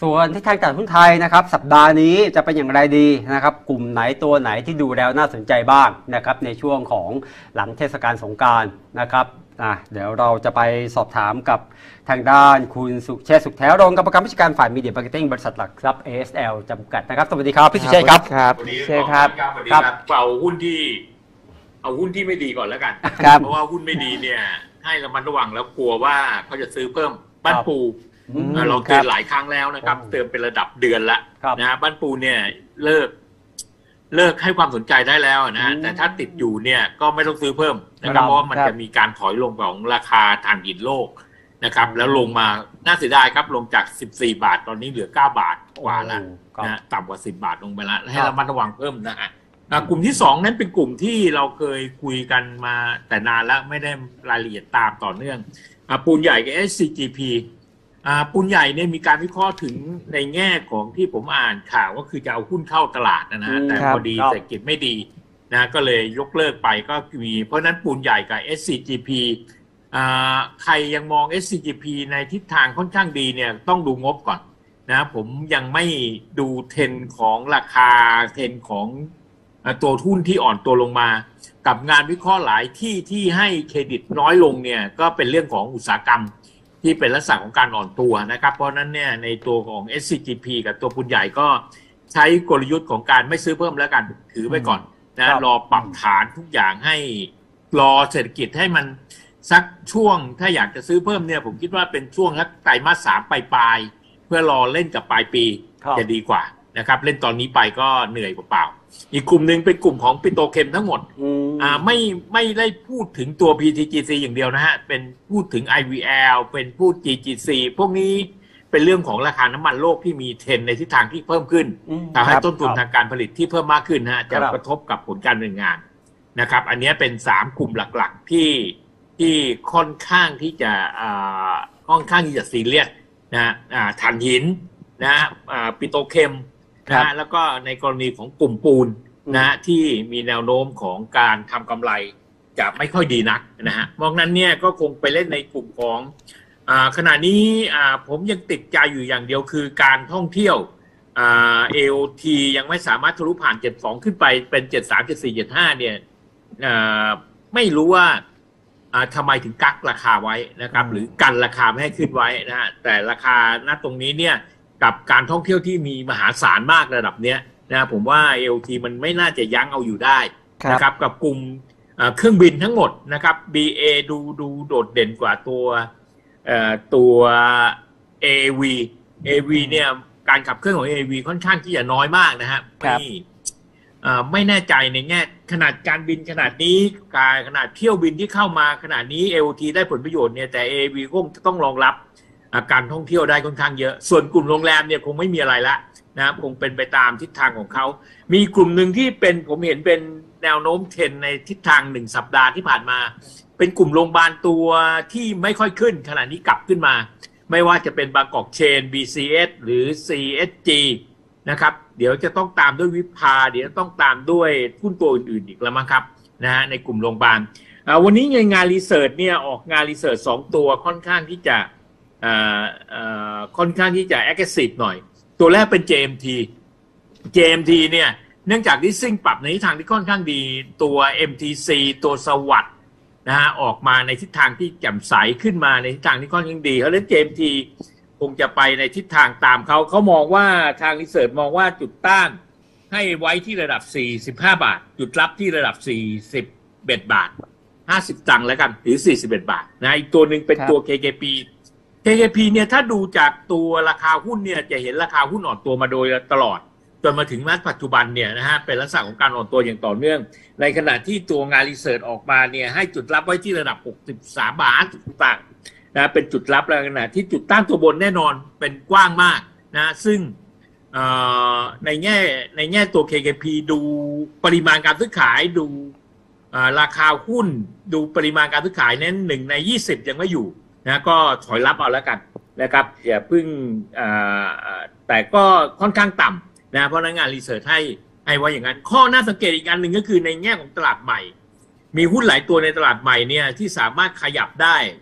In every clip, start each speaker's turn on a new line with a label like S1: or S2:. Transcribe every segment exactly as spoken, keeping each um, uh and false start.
S1: ส่วนที่ทางตลาดหุ้นไทยนะครับสัปดาห์นี้จะเป็นอย่างไรดีนะครับกลุ่มไหนตัวไหนที่ดูแล้วน่าสนใจบ้างนะครับในช่วงของหลังเทศกาลสงกรานต์นะครับอ่ะเดี๋ยวเราจะไปสอบถามกับทางด้านคุณสุเชษฐ์สุขแท้รองกรรมการผู้จัดการฝ่ายมีเดียมาร์เก็ตติ้งบริษัทหลักทรัพย์ เอ เอส แอล จำกัดนะครับสวัสดีครับพี่สุเชษฐ์ครับ
S2: ครับ
S3: เชษครับครับเอาหุ้นที่เอาหุ้นที่ไม่ดีก่อนแล้วกันเพราะว่าหุ้นไม่ดีเนี่ยให้ระมัดระวังแล้วกลัวว่าเขาจะซื้อเพิ่มบ้านปูเราเตือนหลายครั้งแล้วนะครับเตือนเป็นระดับเดือนละนะฮะบ้านปูเนี่ยเลิกเลิกให้ความสนใจได้แล้วนะแต่ถ้าติดอยู่เนี่ยก็ไม่ต้องซื้อเพิ่มนะครับเพราะว่ามันจะมีการถอยลงของราคาถ่านหินโลกนะครับแล้วลงมาน่าเสียดายครับลงจากสิบสี่บาทตอนนี้เหลือเก้าบาทกว่าแล้วนะต่ำกว่าสิบบาทลงไปแล้วให้ระมัดระวังเพิ่มนะฮะกลุ่มที่สองนั้นเป็นกลุ่มที่เราเคยคุยกันมาแต่นานแล้วไม่ได้รายละเอียดตามต่อเนื่องปูนใหญ่กับ เอส ซี จี พี ปูนใหญ่เนี่ยมีการวิเคราะห์ถึงในแง่ของที่ผมอ่านข่าวก็คือจะเอาหุ้นเข้าตลาดนะฮะแต่พอดีเศรษฐกิจไม่ดีนะก็เลยยกเลิกไปก็มีเพราะนั้นปูนใหญ่กับ เอส ซี จี พี ใครยังมอง เอส ซี จี พี ในทิศทางค่อนข้างดีเนี่ยต้องดูงบก่อนนะผมยังไม่ดูเทรนด์ของราคาเทรนด์ของตัวหุ้นที่อ่อนตัวลงมากับงานวิเคราะห์หลายที่ที่ให้เครดิตน้อยลงเนี่ยก็เป็นเรื่องของอุตสาหกรรมที่เป็นลักษณะของการอ่อนตัวนะครับเพราะนั้นเนี่ยในตัวของ เอส ซี จี พี กับตัวปูนใหญ่ก็ใช้กลยุทธ์ของการไม่ซื้อเพิ่มแล้วกันถือไว้ก่อนนะรอปรับฐานทุกอย่างให้รอเศรษฐกิจให้มันสักช่วงถ้าอยากจะซื้อเพิ่มเนี่ยผมคิดว่าเป็นช่วงสักไตรมาสสามปลายๆเพื่อรอเล่นกับปลายปีจะดีกว่านะครับเล่นตอนนี้ไปก็เหนื่อยเปล่าๆอีกกลุ่มหนึ่งเป็นกลุ่มของปิโตรเคมทั้งหมดอ่าไม่ไม่ได้พูดถึงตัว พี ที จี ซี อย่างเดียวนะฮะเป็นพูดถึง ไอ วี แอล เป็นพูด จี จี ซี พวกนี้เป็นเรื่องของราคาน้ำมันโลกที่มีเทรนในทิศทางที่เพิ่มขึ้นทำให้ต้นทุนทางการผลิตที่เพิ่มมากขึ้นฮะจะกระทบกับผลการดำเนินงานนะครับอันนี้เป็นสามกลุ่มหลักๆที่ที่ค่อนข้างที่จะอ่าค่อนข้างที่จะซีเรียสนะอ่าถ่านหินนะอ่าปิโตรเคมนะแล้วก็ในกรณีของกลุ่มปูนนะที่มีแนวโน้มของการทำกำไรจะไม่ค่อยดีนักนะฮะมองนั้นเนี่ยก็คงไปเล่นในกลุ่มของอ่าขณะนี้อ่าผมยังติดใจอยู่อย่างเดียวคือการท่องเที่ยวอ่า เอ โอ ที ยังไม่สามารถทะลุผ่านเจ็ดสิบสองขึ้นไปเป็นเจ็ดสิบสาม เจ็ดสิบสี่ เจ็ดสิบห้าเนี่ยอ่าไม่รู้ว่าอ่าทำไมถึงกักราคาไว้นะครับหรือกันราคาไม่ให้ขึ้นไว้นะฮะแต่ราคาณตรงนี้เนี่ยกับการท่องเที่ยวที่มีมหาศาลมากระดับเนี้ยนะผมว่า เอ โอ ที มันไม่น่าจะยั้งเอาอยู่ได้นะครับกับกลุ่มเครื่องบินทั้งหมดนะครับ บี เอ ดูดูโดดเด่นกว่าตัวตัว เอ วี เอ วี เนี่ยการขับเคลื่อนของ เอ วี ค่อนข้างที่จะน้อยมากนะฮะไม่ไม่แน่ใจในแง่ขนาดการบินขนาดนี้การขนาดเที่ยวบินที่เข้ามาขนาดนี้ เอ โอ ที ได้ผลประโยชน์เนี่ยแต่ เอ วี คงจะต้องรองรับการท่องเที่ยวได้ค่อนข้างเยอะส่วนกลุ่มโรงแรมเนี่ยคงไม่มีอะไรละนะครับคงเป็นไปตามทิศทางของเขามีกลุ่มหนึ่งที่เป็นผมเห็นเป็นแนวโน้มเทรนในทิศทางหนึ่งสัปดาห์ที่ผ่านมาเป็นกลุ่มโรงพยาบาลตัวที่ไม่ค่อยขึ้นขณะนี้กลับขึ้นมาไม่ว่าจะเป็นบางกอกเชน บี ซี เอส หรือ ซี เอส จี นะครับเดี๋ยวจะต้องตามด้วยวิภาเดี๋ยวต้องตามด้วยหุ้นตัวอื่นๆอีกแล้วมั้งครับนะฮะในกลุ่มโรงพยาบาลวันนี้ในงานรีเสิร์ชเนี่ยออกงานรีเสิร์ชสองตัวค่อนข้างที่จะค่อนข้างที่จะ aggressive หน่อยตัวแรกเป็น เจ เอ็ม ที เจ เอ็ม ที เนี่ยเนื่องจากดิสซิ่งปรับในทิศทางที่ค่อนข้างดีตัว เอ็ม ที ซี ตัวสวัสด์นะฮะออกมาในทิศทางที่แจ่มใสขึ้นมาในทิศทางที่ค่อนข้างดีเพราะฉะนั้น เจ เอ็ม ที คงจะไปในทิศทางตามเขาเขามองว่าทางรีเสิร์ชมองว่าจุดต้านให้ไว้ที่ระดับสี่สิบห้าบาทจุดรับที่ระดับสี่สิบเอ็ดบาทห้าสิบตังค์แล้วกันหรือสี่สิบเอ็ดบาทนะอีกตัวหนึ่งเป็นตัว เค เค พีเค เค พี เนี่ยถ้าดูจากตัวราคาหุ้นเนี่ยจะเห็นราคาหุ้นอ่อนตัวมาโดยตลอดจนมาถึงณปัจจุบันเนี่ยนะฮะเป็นลักษณะของการอ่อนตัวอย่างต่อเนื่องในขณะที่ตัวงานรีเสิร์ชออกมาเนี่ยให้จุดรับไว้ที่ระดับหกสิบสามบาทต่างนะเป็นจุดรับแล้วขณะที่จุดต้านตัวบนแน่นอนเป็นกว้างมากนะซึ่งในแง่ในแง่ตัว เค เค พี ดูปริมาณการซื้อขายดูราคาหุ้นดูปริมาณการซื้อขายนั้นหนึ่งในยี่สิบยังไม่อยู่นะก็ถอยรับเอาแล้วกันนะครับอย่าเพิ่งแต่ก็ค่อนข้างต่ำนะเพราะนักงานรีเสิร์ชให้ให้ว่าอย่างนั้นข้อน่าสังเกตอีกอันหนึ่งก็คือในแง่ของตลาดใหม่มีหุ้นหลายตัวในตลาดใหม่เนี่ยที่สามารถขยับได้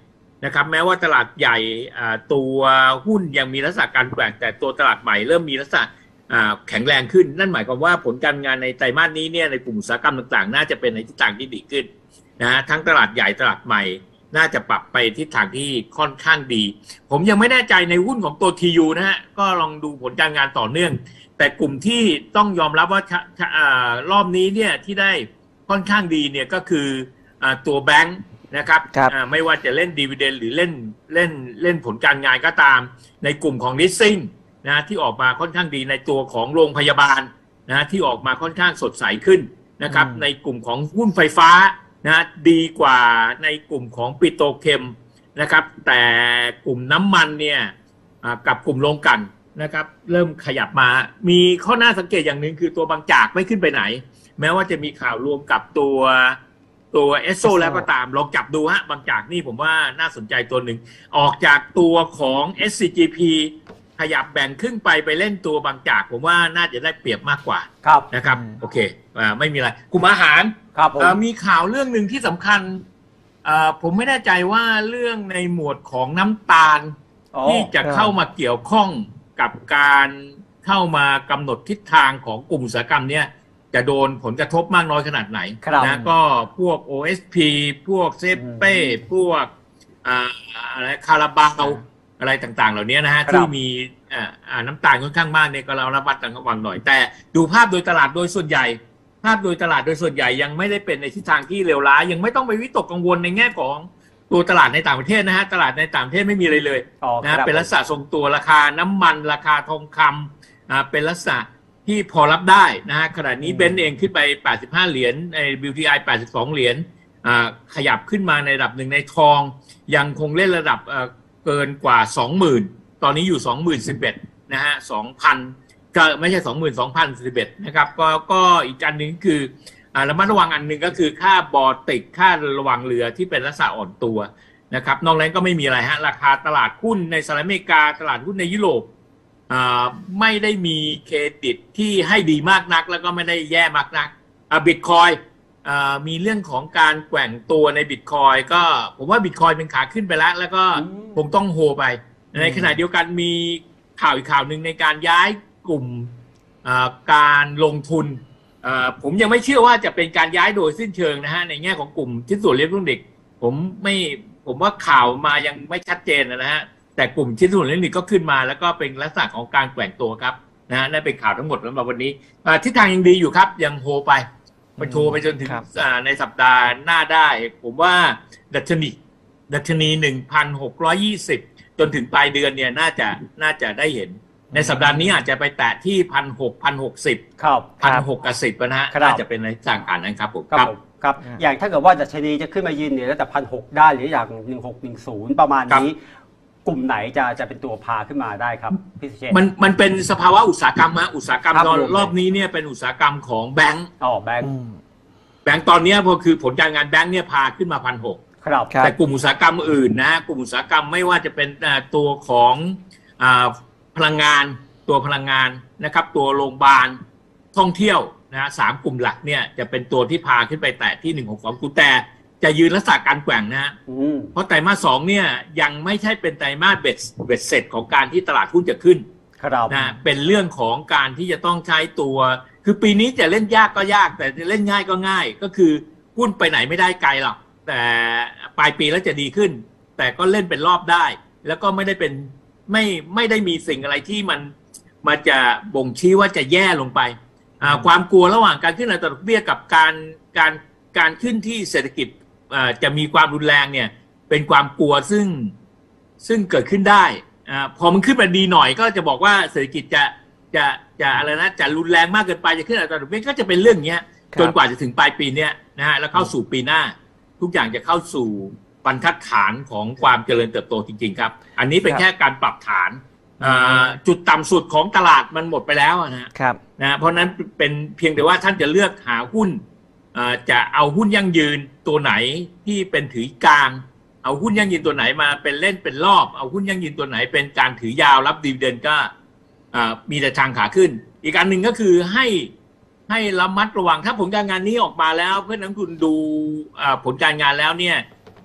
S3: นะครับแม้ว่าตลาดใหญ่ตัวหุ้นยังมีลักษณะการแกว่งแต่ตัวตลาดใหม่เริ่มมีลักษณะแข็งแรงขึ้นนั่นหมายความว่าผลการงานในไตรมาสนี้เนี่ยในกลุ่มอุตสาหกรรมต่างๆน่าจะเป็นในทิศทางที่ดีขึ้นนะฮะทั้งตลาดใหญ่ตลาดใหม่น่าจะปรับไปทิศทางที่ค่อนข้างดีผมยังไม่แน่ใจในหุ้นของตัว ที ยู นะฮะก็ลองดูผลการงานต่อเนื่องแต่กลุ่มที่ต้องยอมรับว่ารอบนี้เนี่ยที่ได้ค่อนข้างดีเนี่ยก็คือตัวแบงค์นะครับไม่ว่าจะเล่นดีเวเดนหรือเล่นเล่นเล่นผลการงานก็ตามในกลุ่มของลิสซิ่งนะที่ออกมาค่อนข้างดีในตัวของโรงพยาบาลนะที่ออกมาค่อนข้างสดใสขึ้นนะครับในกลุ่มของหุ้นไฟฟ้านะดีกว่าในกลุ่มของปิโตรเคมนะครับแต่กลุ่มน้ำมันเนี่ยกับกลุ่มโรงกลั่นนะครับเริ่มขยับมามีข้อน่าสังเกตอย่างหนึ่งคือตัวบางจากไม่ขึ้นไปไหนแม้ว่าจะมีข่าวรวมกับตัวตัวเอสโซแล้วก็ตามลองจับดูฮะบางจากนี่ผมว่าน่าสนใจตัวหนึ่งออกจากตัวของ เอส ซี จี พี ขยับแบ่งครึ่งไปไปเล่นตัวบางจากผมว่าน่าจะได้เปรียบมากกว่านะครับโอเคอ่าไม่มีอะไรกลุ่มอาหาร
S1: ครับ
S3: มีข่าวเรื่องหนึ่งที่สำคัญผมไม่แน่ใจว่าเรื่องในหมวดของน้ำตาลที่จะเข้ามาเกี่ยวข้องกับการเข้ามากำหนดทิศทางของกลุ่มอุตสาหกรรมเนี่ยจะโดนผลกระทบมากน้อยขนาดไหนนะก็พวก โอ เอส พี พวกเซเป้พวกอะไรคาราบาวอะไรต่างๆเหล่านี้นะฮะที่มีน้ำตาลค่อนข้างมากเนี่ยก็เราระมัดระวังหน่อยแต่ดูภาพโดยตลาดโดยส่วนใหญ่ภาพโดยตลาดโดยส่วนใหญ่ยังไม่ได้เป็นในทิศทางที่เลวร้ายยังไม่ต้องไปวิตกกังวลในแง่ของตัวตลาดในต่างประเทศนะฮะตลาดในต่างประเทศไม่มีอะไรเลยนะเป็นลักษณะทรงตัวราคาน้ำมันราคาทองคำเป็นลักษณะที่พอรับได้นะฮะขณะนี้เบนซ์เองขึ้นไปแปดสิบห้าเหรียญใน บิว ที ไอ แปดสิบสองเหรียญขยับขึ้นมาในระดับหนึ่งในทองยังคงเล่นระดับเกินกว่า สองหมื่น ตอนนี้อยู่ สองหมื่นสิบเอ็ด นะฮะ สองพัน ก็ไม่ใช่ สองหมื่นสองพันสิบเอ็ด นะครับก็ก็อีกอันหนึ่งคือระมัดระวังอันหนึ่งก็คือค่าบอร์ติกค่าระวังเรือที่เป็นลักษณะอ่อนตัวนะครับนอกนั้นก็ไม่มีอะไรฮะราคาตลาดหุ้นในสหรัฐอเมริกาตลาดหุ้นในยุโรปไม่ได้มีเครดิตที่ให้ดีมากนักแล้วก็ไม่ได้แย่มากนักบิตคอยมีเรื่องของการแกว่งตัวในบิตคอยก็ผมว่าบิตคอยเป็นขาขึ้นไปแล้วแล้วก็คงต้องโฮไปในขณะเดียวกันมีข่าวอีกข่าวหนึ่งในการย้ายกลุ่มการลงทุนผมยังไม่เชื่อว่าจะเป็นการย้ายโดยสิ้นเชิงนะฮะในแง่ของกลุ่มชิ้นส่วนเลี้ยงลูกเด็กผมไม่ผมว่าข่าวมายังไม่ชัดเจนนะฮะแต่กลุ่มชิ้นส่วนเลี้ยงเด็กก็ขึ้นมาแล้วก็เป็นลักษณะของการแกว่งตัวครับนะฮะนั่นเป็นข่าวทั้งหมดสำหรับวันนี้ทิศทางยังดีอยู่ครับยังโฮไปไปโทรไปจนถึงในสัปดาห์หน้าได้ผมว่าดัชนีดัชนี หนึ่งพันหกร้อยยี่สิบ จนถึงปลายเดือนเนี่ยน่าจะน่าจะได้เห็นในสัปดาห์นี้อาจจะไปแตะที่ หนึ่งพันหกร้อยหกสิบ ครับ หนึ่งพันหกร้อยสิบ นะฮะน่าจะเป็นในทางการนั้นครับผม
S1: ครับครับอย่างถ้าเกิดว่าดัชนีจะขึ้นมายืนเนี่ยแล้วแต่ หนึ่งพันหกร้อย ได้หรืออย่างหนึ่งพันหกร้อยสิบประมาณนี้กลุ่มไหนจะจะเป็นตัวพาขึ้นมาได้ครับพี่สุเชษฐ์
S3: มันมันเป็นสภาวะอุตสาหกรรมฮะอุตสาหกรรมตอนรอบนี้เนี่ยเป็นอุตสาหกรรมของแบงก์
S1: อ๋อแบงก์
S3: แบงก์ตอนนี้พอคือผลการงานแบงก์เนี่ยพาขึ้นมา หนึ่งพันหกร้อย แต่กลุ่มอุตสาหกรรมอื่นนะกลุ่มอุตสาหกรรมไม่ว่าจะเป็นตัวของพลังงานตัวพลังงานนะครับตัวโรงพยาบาลท่องเที่ยวนะสามกลุ่มหลักเนี่ยจะเป็นตัวที่พาขึ้นไปแตะที่หนึ่งหกสองแต่จะยืนลักษณะการแกว่งนะฮะเพราะไตรมาสสองเนี่ยยังไม่ใช่เป็นไตรมาสเบ็ดเบ็ดเสร็จของการที่ตลาดหุ้นจะขึ้นนะเป็นเรื่องของการที่จะต้องใช้ตัวคือปีนี้จะเล่นยากก็ยากแต่จะเล่นง่ายก็ง่ายก็คือหุ้นไปไหนไม่ได้ไกลหรอกแต่ปลายปีแล้วจะดีขึ้นแต่ก็เล่นเป็นรอบได้แล้วก็ไม่ได้เป็นไม่ไม่ได้มีสิ่งอะไรที่มันมันจะบ่งชี้ว่าจะแย่ลงไปความกลัวระหว่างการขึ้นอัตราดอกเบี้ยกับการการการขึ้นที่เศรษฐกิจจะมีความรุนแรงเนี่ยเป็นความกลัวซึ่งซึ่งเกิดขึ้นได้พอมันขึ้นมาดีหน่อยก็จะบอกว่าเศรษฐกิจจะจะจะอะไรนะจะรุนแรงมากเกินไปจะขึ้นอัตราดอกเบี้ยก็จะเป็นเรื่องนี้จนกว่าจะถึงปลายปีเนี้ยนะฮะแล้วเข้าสู่ปีหน้าทุกอย่างจะเข้าสู่บรรทัดฐานของความเจริญเติบโตจริงๆครับอันนี้เป็นแค่การปรับฐานจุดต่ำสุดของตลาดมันหมดไปแล้วนะครับนะเพราะนั้นเป็นเพียงแต่ว่าท่านจะเลือกหาหุ้นจะเอาหุ้นยั่งยืนตัวไหนที่เป็นถือกลางเอาหุ้นยั่งยืนตัวไหนมาเป็นเล่นเป็นรอบเอาหุ้นยั่งยืนตัวไหนเป็นการถือยาวรับดีเวเดนก็มีแต่ทางขาขึ้นอีกอันหนึ่งก็คือให้ให้ระมัดระวังถ้าผลการงานนี้ออกมาแล้วเพื่อนนักลงทุนดูผลการงานแล้วเนี่ย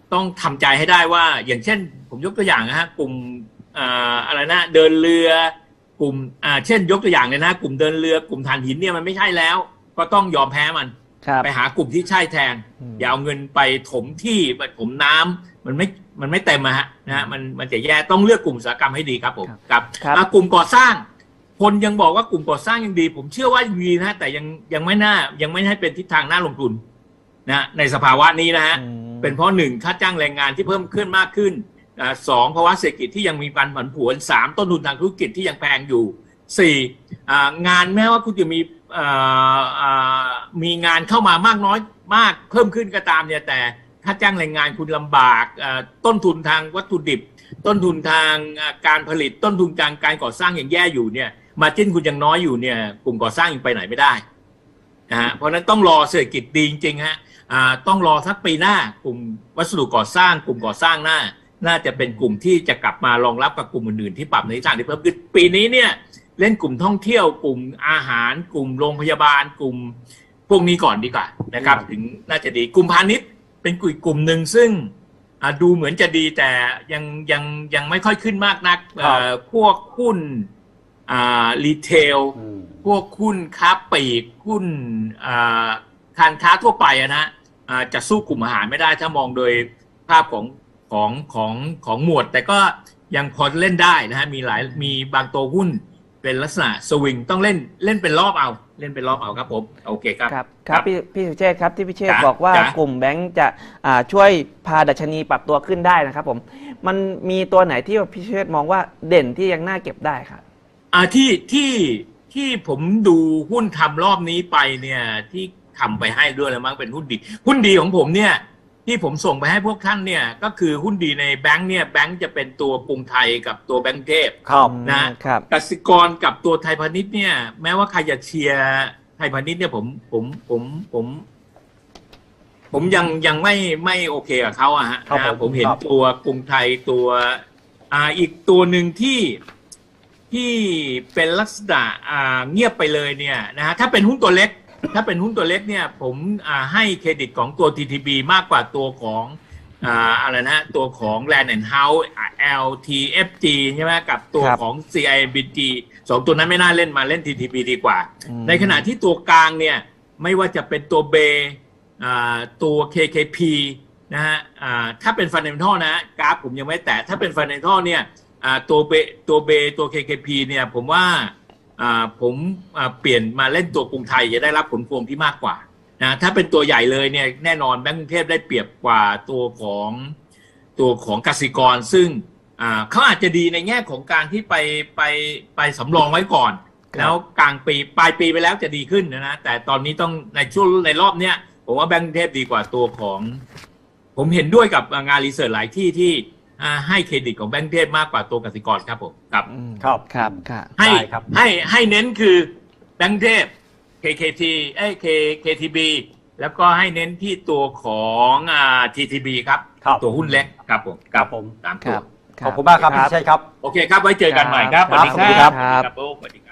S3: ต้องทำใจให้ได้ว่าอย่างเช่นผมยกตัวอย่างนะฮะกลุ่มอ่าอะไรนะเดินเรือกลุ่มอ่าเช่นยกตัวอย่างเลยนะกลุ่มเดินเรือกลุ่มถ่านหินเนี่ยมันไม่ใช่แล้วก็ต้องยอมแพ้มันไปหากลุ่มที่ใช่แทนอย่าเอาเงินไปถมที่ไปถมน้ำมันไม่มันไม่เต็มอะฮะนะฮะมันมันจะแย่ต้องเลือกกลุ่มอุตสาหกรรมให้ดีครับผมครับกลุ่มก่อสร้างคนยังบอกว่ากลุ่มก่อสร้างยังดีผมเชื่อว่าดีนะแต่ยังยังไม่น่ายังไม่ให้เป็นทิศทางน่าลงทุนนะในสภาวะนี้นะฮะเป็นเพราะหนึ่งค่าจ้างแรงงานที่เพิ่มขึ้นมากขึ้นสองภาวะเศรษฐกิจที่ยังมีการผันผวนสามต้นทุนทางธุรกิจที่ยังแพงอยู่สี่งานแม้ว่าคุณจะมีมีงานเข้ามามากน้อยมากเพิ่มขึ้นก็ตามเนี่ยแต่ค่าจ้างแรงงานคุณลำบากต้นทุนทางวัตถุดิบต้นทุนทางการผลิตต้นทุนการการก่อสร้างอย่างแย่อยู่เนี่ยมาจิ้นคุณยังน้อยอยู่เนี่ยกลุ่มก่อสร้างยังไปไหนไม่ได้นะฮะเพราะนั้นต้องรอเศรษฐกิจดีจริงๆฮะต้องรอสักปีหน้ากลุ่มวัสดุก่อสร้างกลุ่มก่อสร้างหน้าน่าจะเป็นกลุ่มที่จะกลับมารองรับกับกลุ่มอื่นๆที่ปรับในทิศทางที่เพิ่มขึ้นปีนี้เนี่ยเล่นกลุ่มท่องเที่ยวกลุ่มอาหารกลุ่มโรงพยาบาลกลุ่มพวกนี้ก่อนดีกว่านะครับถึงน่าจะดีกลุ่มพาณิชย์เป็นกลุ่มกลุ่มหนึ่งซึ่งดูเหมือนจะดีแต่ยังยังยังไม่ค่อยขึ้นมากนักพวกหุ้นรีเทลพวกหุ้นค้าปลีกหุ้นการค้าทั่วไปนะจะสู้กลุ่มอาหารไม่ได้ถ้ามองโดยภาพของของของของหมวดแต่ก็ยังพอเล่นได้นะฮะมีหลายมีบางตัวหุ้นเป็นลักษณะสวิงต้องเล่นเล่นเป็นรอบเอาเล่นเป็นรอบเอาครับผมโอเคครับ
S2: ครับครับพี่พี่สุเชษครับที่พี่เชษบอกว่ากลุ่มแบงก์จะช่วยพาดัชนีปรับตัวขึ้นได้นะครับผมมันมีตัวไหนที่พี่เชษมองว่าเด่นที่ยังน่าเก็บได้ครับ
S3: อ่าที่ที่ที่ผมดูหุ้นทำรอบนี้ไปเนี่ยที่ทำไปให้ด้วยแล้วมั้งเป็นหุ้นดีหุ้นดีของผมเนี่ยที่ผมส่งไปให้พวกท่านเนี่ยก็คือหุ้นดีในแบงก์เนี่ยแบงก์จะเป็นตัวกรุงไทยกับตัวแบงก์เทพนะครับกสิกรกับตัวไทยพาณิชย์เนี่ยแม้ว่าใครจะเชียร์ไทยพาณิชย์เนี่ยผมผมผมผมผมยังยังไม่ไม่โอเคกับเขาอะฮะนะผมเห็นตัวกรุงไทยตัวอ่าอีกตัวหนึ่งที่ที่เป็นลักษณะอ่าเงียบไปเลยเนี่ยนะฮะถ้าเป็นหุ้นตัวเล็กถ้าเป็นหุ้นตัวเล็กเนี่ยผมให้เครดิตของตัว ที ที บี มากกว่าตัวของอ่าอะไรนะตัวของ Land and House แอล ที เอฟ จี ใช่ไหมกับตัวของ ซี ไอ เอ็ม บี จี สองตัวนั้นไม่น่าเล่นมาเล่น ที ที บี ดีกว่าในขณะที่ตัวกลางเนี่ยไม่ว่าจะเป็นตัวเบอ่าตัว เค เค พี นะฮะอ่าถ้าเป็น Fundamental นะกราฟผมยังไม่แตะถ้าเป็น Fundamental เนี่ยอ่าตัวเบตัวเบตัว เค เค พี เนี่ยผมว่าอ่าผมอ่าเปลี่ยนมาเล่นตัวกรุงไทยจะได้รับผลพวงที่มากกว่านะถ้าเป็นตัวใหญ่เลยเนี่ยแน่นอนแบงก์กรุงเทพได้เปรียบกว่าตัวของตัวของกสิกรซึ่งอ่าเขาอาจจะดีในแง่ของการที่ไปไปไปสำรองไว้ก่อนแล้วกลางปีปลายปีไปแล้วจะดีขึ้นนะแต่ตอนนี้ต้องในช่วงในรอบเนี้ยผมว่าแบงก์กรุงเทพดีกว่าตัวของผมเห็นด้วยกับงานรีเสิร์ชหลายที่ที่ให้เครดิตของแบงก์กรุงเทพมากกว่าตัวกสิกรครับผมครับ
S1: ครับ
S2: ครับ
S3: ให้ให้ให้เน้นคือแบงก์กรุงเทพ เค เค ที เอ้ย เค ที บี แล้วก็ให้เน้นที่ตัวของอ่า ที ที บี ครับตัวหุ้นเล็กครับผม
S1: ครับผม
S3: ตามตัว
S1: ขอบคุณมากครับพี่ชัยครับ
S3: โอเคครับไว้เจอกันใหม่ครับ
S2: สวัสดีครับ
S3: สวัสดีครับ